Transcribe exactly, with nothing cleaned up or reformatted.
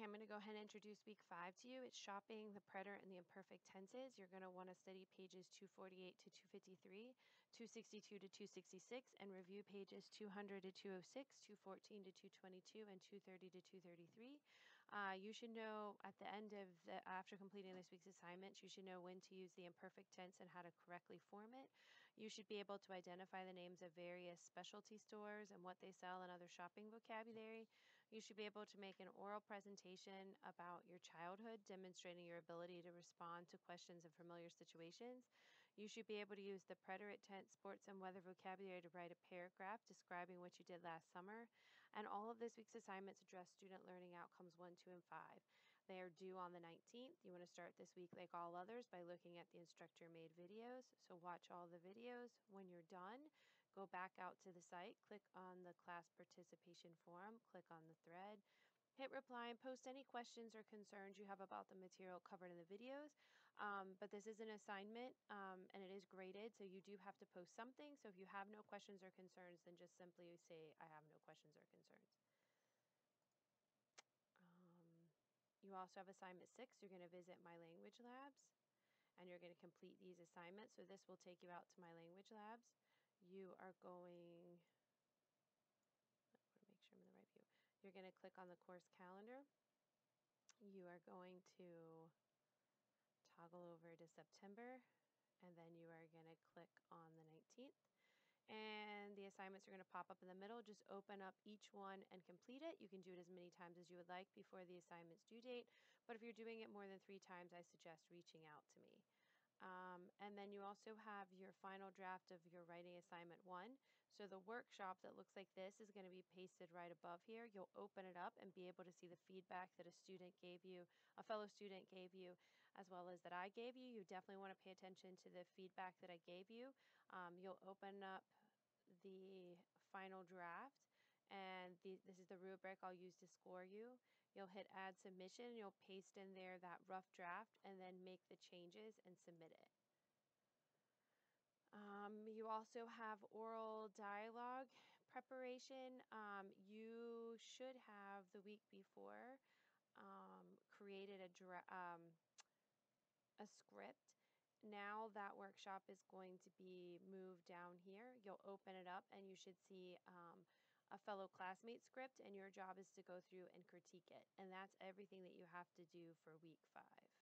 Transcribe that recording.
I'm going to go ahead and introduce week five to you. It's shopping, the preterite, and the imperfect tenses. You're going to want to study pages two forty-eight to two fifty-three, two sixty-two to two sixty-six, and review pages two hundred to two oh six, two fourteen to two twenty-two, and two thirty to two thirty-three. Uh, you should know at the end of the, after completing this week's assignments, you should know when to use the imperfect tense and how to correctly form it. You should be able to identify the names of various specialty stores and what they sell and other shopping vocabulary. You should be able to make an oral presentation about your childhood, demonstrating your ability to respond to questions in familiar situations. You should be able to use the preterite tense, sports, and weather vocabulary to write a paragraph describing what you did last summer. And all of this week's assignments address student learning outcomes one, two, and five. They are due on the nineteenth. You want to start this week like all others by looking at the instructor-made videos. So watch all the videos. When you're done, go back out to the site, click on the class participation forum, click on the thread, hit reply, and post any questions or concerns you have about the material covered in the videos. Um, but this is an assignment um, and it is graded, so you do have to post something. So if you have no questions or concerns, then just simply say, I have no questions or concerns. Um, you also have assignment six. You're going to visit My Language Labs, and you're going to complete these assignments. So this will take you out to My Language Labs. You are going, I want to make sure I'm in the right view. You're going to click on the course calendar. You are going to toggle over to September, and then you are going to click on the nineteenth. And the assignments are going to pop up in the middle. Just open up each one and complete it. You can do it as many times as you would like before the assignment's due date. But if you're doing it more than three times, I suggest reaching out to me. Um, and then you also have your final draft of your writing assignment one. So the workshop that looks like this is going to be pasted right above here. You'll open it up and be able to see the feedback that a student gave you, a fellow student gave you, as well as that I gave you. You definitely want to pay attention to the feedback that I gave you. Um, you'll open up the final draft, and the, this is the rubric I'll use to score you. You'll hit add submission, you'll paste in there that rough draft, and then make the changes and submit it. Um, you also have oral dialogue preparation. Um, you should have the week before um, created a, dra um, a script. Now that workshop is going to be moved down here. You'll open it up and you should see um, a fellow classmate script, and your job is to go through and critique it. And that's everything that you have to do for week five.